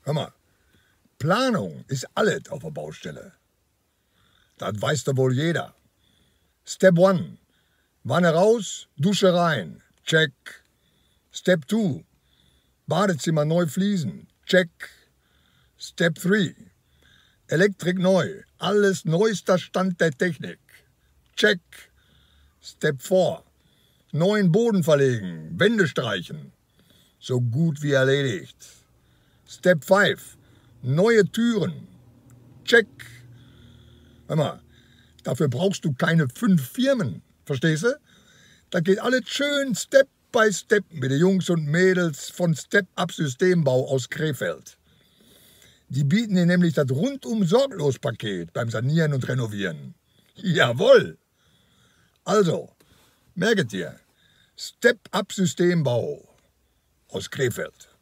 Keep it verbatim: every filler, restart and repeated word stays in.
Hör mal, Planung ist alles auf der Baustelle. Das weiß doch wohl jeder. Step one, Wanne raus, Dusche rein, check. Step two, Badezimmer neu fließen, check. Step three, Elektrik neu, alles neuester Stand der Technik, check. Step four, neuen Boden verlegen, Wände streichen, so gut wie erledigt. Step five, neue Türen, check. Hör mal, dafür brauchst du keine fünf Firmen, verstehst du? Das geht alles schön Step by Step mit den Jungs und Mädels von Step Up Systembau aus Krefeld. Die bieten dir nämlich das Rundum-Sorglos-Paket beim Sanieren und Renovieren. Jawohl! Also, merket dir, Step Up Systembau aus Krefeld.